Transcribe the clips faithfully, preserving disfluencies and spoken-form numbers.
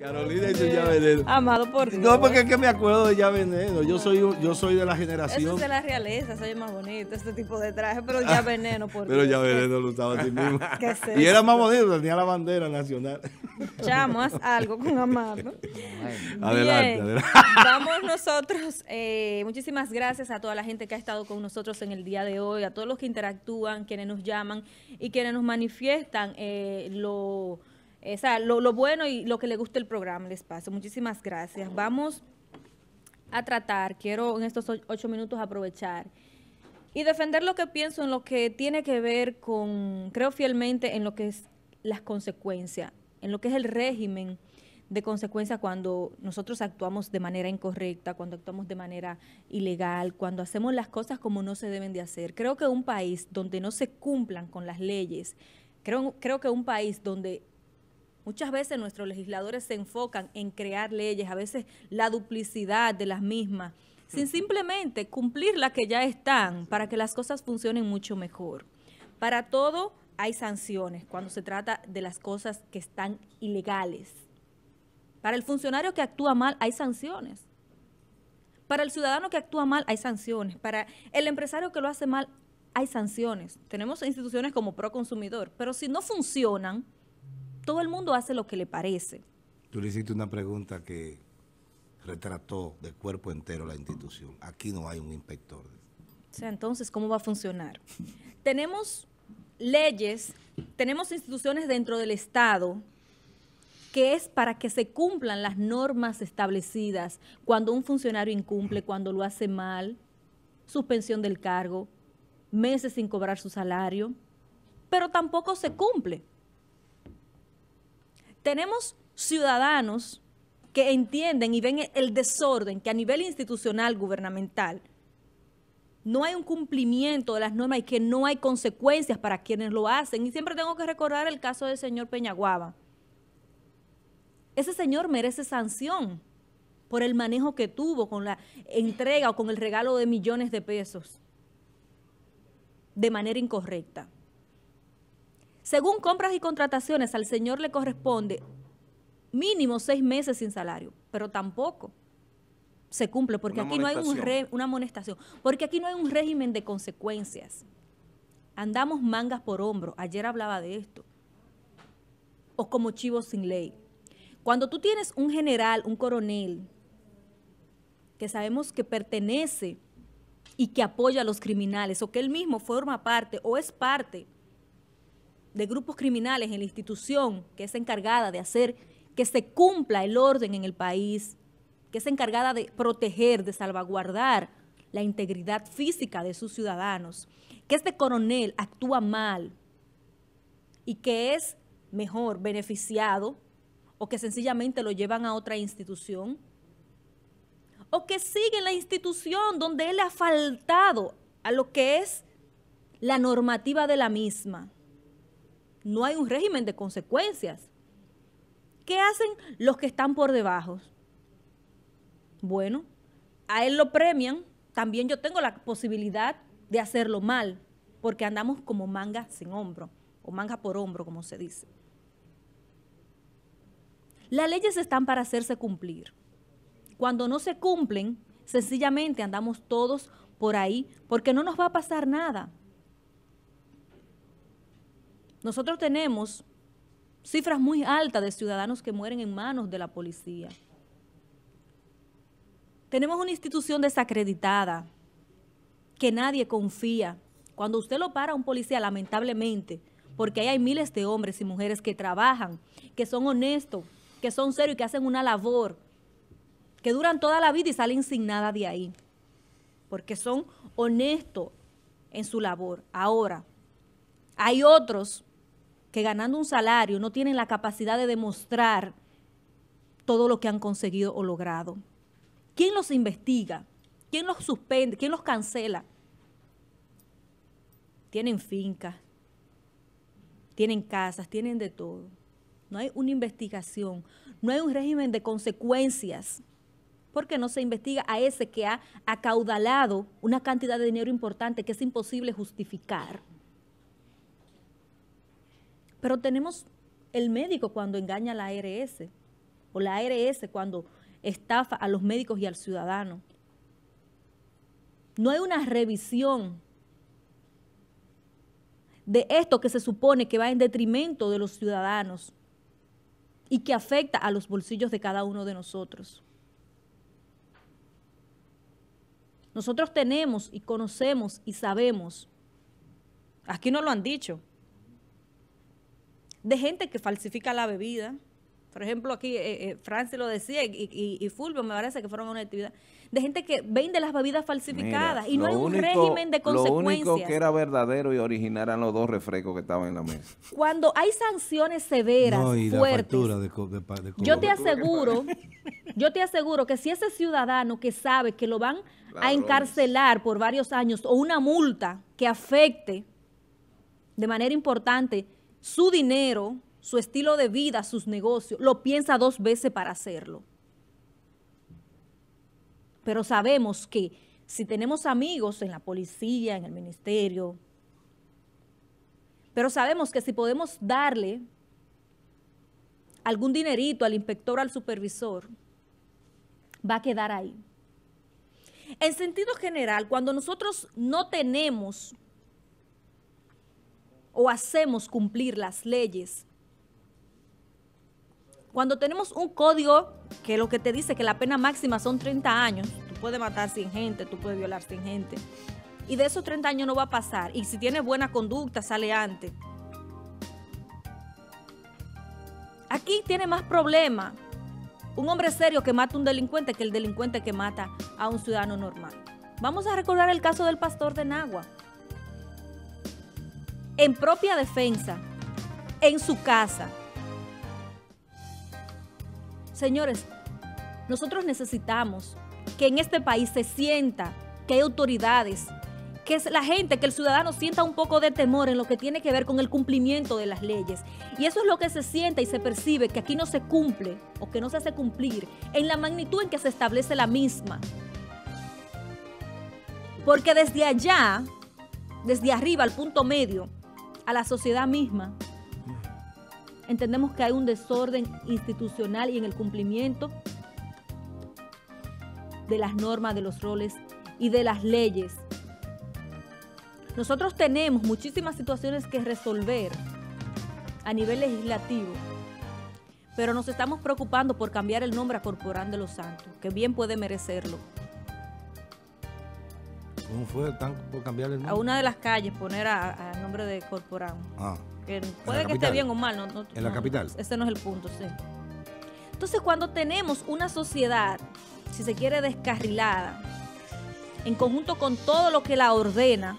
Carolina y tu Ya Veneno. Amado por Dios. No, porque es que me acuerdo de Ya Veneno. Yo soy, yo soy de la generación. Eso es de la realeza, soy más bonito, este tipo de traje, pero Ya Veneno, por Pero Dios. Ya Veneno lo usaba así mismo. ¿Qué es Y era esto? más bonito, tenía la bandera nacional. Chamo, haz algo con Amado. Adelante, Bien, adelante. vamos nosotros. Eh, muchísimas gracias a toda la gente que ha estado con nosotros en el día de hoy, a todos los que interactúan, quienes nos llaman y quienes nos manifiestan eh, lo, eh, o sea, lo, lo bueno y lo que le gusta el programa, el espacio. Muchísimas gracias. Vamos a tratar, quiero en estos ocho minutos aprovechar y defender lo que pienso en lo que tiene que ver con, creo fielmente en lo que es las consecuencias, en lo que es el régimen de consecuencias cuando nosotros actuamos de manera incorrecta, cuando actuamos de manera ilegal, cuando hacemos las cosas como no se deben de hacer. Creo que un país donde no se cumplan con las leyes, creo, creo que un país donde muchas veces nuestros legisladores se enfocan en crear leyes, a veces la duplicidad de las mismas, sin simplemente cumplir las que ya están para que las cosas funcionen mucho mejor. Para todo hay sanciones cuando se trata de las cosas que están ilegales. Para el funcionario que actúa mal hay sanciones. Para el ciudadano que actúa mal hay sanciones. Para el empresario que lo hace mal hay sanciones. Tenemos instituciones como Proconsumidor, pero si no funcionan, todo el mundo hace lo que le parece. Tú le hiciste una pregunta que retrató de cuerpo entero la institución. Aquí no hay un inspector. O sea, entonces, ¿cómo va a funcionar? Tenemos leyes, tenemos instituciones dentro del Estado que es para que se cumplan las normas establecidas cuando un funcionario incumple, cuando lo hace mal, suspensión del cargo, meses sin cobrar su salario, pero tampoco se cumple. Tenemos ciudadanos que entienden y ven el desorden que a nivel institucional, gubernamental, no hay un cumplimiento de las normas y que no hay consecuencias para quienes lo hacen. Y siempre tengo que recordar el caso del señor Peñaguaba. Ese señor merece sanción por el manejo que tuvo con la entrega o con el regalo de millones de pesos de manera incorrecta. Según compras y contrataciones, al señor le corresponde mínimo seis meses sin salario, pero tampoco se cumple porque aquí no hay un re, una amonestación, porque aquí no hay un régimen de consecuencias. Andamos mangas por hombro, ayer hablaba de esto, o como chivos sin ley. Cuando tú tienes un general, un coronel, que sabemos que pertenece y que apoya a los criminales, o que él mismo forma parte o es parte de grupos criminales en la institución que es encargada de hacer que se cumpla el orden en el país, que es encargada de proteger, de salvaguardar la integridad física de sus ciudadanos, que este coronel actúa mal y que es mejor beneficiado o que sencillamente lo llevan a otra institución, o que sigue en la institución donde él ha faltado a lo que es la normativa de la misma. No hay un régimen de consecuencias. ¿Qué hacen los que están por debajo? Bueno, a él lo premian, también yo tengo la posibilidad de hacerlo mal, porque andamos como manga sin hombro, o manga por hombro, como se dice. Las leyes están para hacerse cumplir. Cuando no se cumplen, sencillamente andamos todos por ahí porque no nos va a pasar nada. Nosotros tenemos cifras muy altas de ciudadanos que mueren en manos de la policía. Tenemos una institución desacreditada que nadie confía. Cuando usted lo para a un policía, lamentablemente, porque ahí hay miles de hombres y mujeres que trabajan, que son honestos, que son serios y que hacen una labor, que duran toda la vida y salen sin nada de ahí, porque son honestos en su labor. Ahora, hay otros que ganando un salario no tienen la capacidad de demostrar todo lo que han conseguido o logrado. ¿Quién los investiga? ¿Quién los suspende? ¿Quién los cancela? Tienen fincas, tienen casas, tienen de todo. No hay una investigación, no hay un régimen de consecuencias, porque no se investiga a ese que ha acaudalado una cantidad de dinero importante que es imposible justificar. Pero tenemos el médico cuando engaña a la A R S, o la A R S cuando estafa a los médicos y al ciudadano. No hay una revisión de esto que se supone que va en detrimento de los ciudadanos y que afecta a los bolsillos de cada uno de nosotros. Nosotros tenemos y conocemos y sabemos, aquí nos lo han dicho, de gente que falsifica la bebida. Por ejemplo, aquí eh, eh, Francis lo decía y, y, y Fulvio me parece que fueron a una actividad. De gente que vende las bebidas falsificadas. Mira, y no hay un único, régimen de consecuencias. Lo único que era verdadero y original eran los dos refrescos que estaban en la mesa. Cuando hay sanciones severas, no, y fuertes, la de, de, de, de yo te aseguro, yo te aseguro que si ese ciudadano que sabe que lo van a encarcelar por varios años o una multa que afecte de manera importante su dinero, su estilo de vida, sus negocios, lo piensa dos veces para hacerlo. Pero sabemos que si tenemos amigos en la policía, en el ministerio, pero sabemos que si podemos darle algún dinerito al inspector o al supervisor, va a quedar ahí. En sentido general, cuando nosotros no tenemos o hacemos cumplir las leyes, cuando tenemos un código que lo que te dice que la pena máxima son treinta años, tú puedes matar cien gente, tú puedes violar cien gente, y de esos treinta años no va a pasar, y si tienes buena conducta sale antes. Aquí tiene más problema un hombre serio que mata a un delincuente que el delincuente que mata a un ciudadano normal. Vamos a recordar el caso del pastor de Nagua. En propia defensa, en su casa. Señores, nosotros necesitamos que en este país se sienta que hay autoridades, que es la gente, que el ciudadano sienta un poco de temor en lo que tiene que ver con el cumplimiento de las leyes. Y eso es lo que se siente y se percibe, que aquí no se cumple o que no se hace cumplir en la magnitud en que se establece la misma. Porque desde allá, desde arriba al punto medio, a la sociedad misma, entendemos que hay un desorden institucional y en el cumplimiento de las normas, de los roles y de las leyes. Nosotros tenemos muchísimas situaciones que resolver a nivel legislativo, pero nos estamos preocupando por cambiar el nombre a Corporán de los Santos, que bien puede merecerlo. ¿Cómo fue tan por cambiar el nombre? A una de las calles poner a, a nombre de Corporán. Ah. Que puede que esté bien o mal. No, no, ¿En la no, capital? Ese no es el punto, sí. Entonces, cuando tenemos una sociedad, si se quiere, descarrilada, en conjunto con todo lo que la ordena,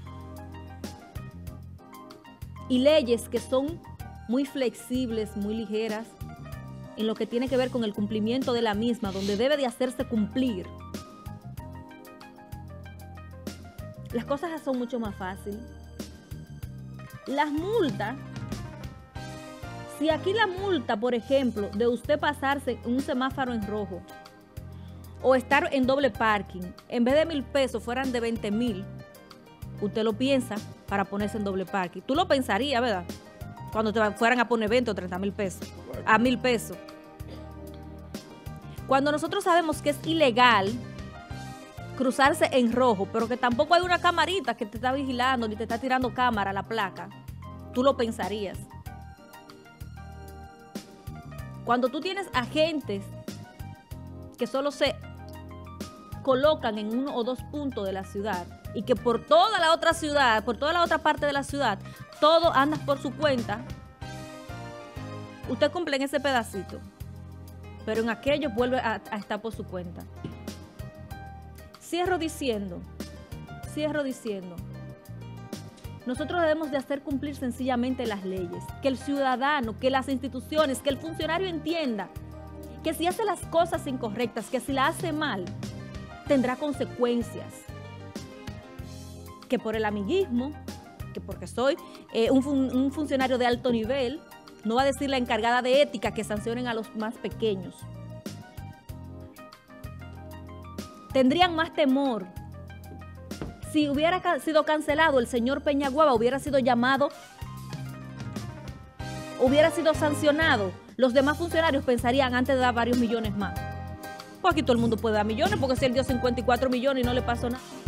y leyes que son muy flexibles, muy ligeras, en lo que tiene que ver con el cumplimiento de la misma, donde debe de hacerse cumplir, las cosas son mucho más fáciles. Las multas, si aquí la multa, por ejemplo, de usted pasarse un semáforo en rojo o estar en doble parking, en vez de mil pesos fueran de veinte mil, usted lo piensa para ponerse en doble parking. Tú lo pensarías, ¿verdad? Cuando te fueran a poner veinte o treinta mil pesos, a mil pesos. Cuando nosotros sabemos que es ilegal cruzarse en rojo, pero que tampoco hay una camarita que te está vigilando ni te está tirando cámara a la placa, tú lo pensarías. Cuando tú tienes agentes que solo se colocan en uno o dos puntos de la ciudad y que por toda la otra ciudad, por toda la otra parte de la ciudad, todo anda por su cuenta, usted cumple en ese pedacito, pero en aquello vuelve a, a estar por su cuenta. Cierro diciendo, cierro diciendo, nosotros debemos de hacer cumplir sencillamente las leyes, que el ciudadano, que las instituciones, que el funcionario entienda que si hace las cosas incorrectas, que si la hace mal, tendrá consecuencias. Que por el amiguismo, que porque soy eh, un, fun un funcionario de alto nivel, no va a decir la encargada de ética que sancionen a los más pequeños. Tendrían más temor. Si hubiera ca sido cancelado, el señor Peñaguaba hubiera sido llamado hubiera sido sancionado, los demás funcionarios pensarían antes de dar varios millones más. Pues aquí todo el mundo puede dar millones, porque si él dio cincuenta y cuatro millones y no le pasó nada.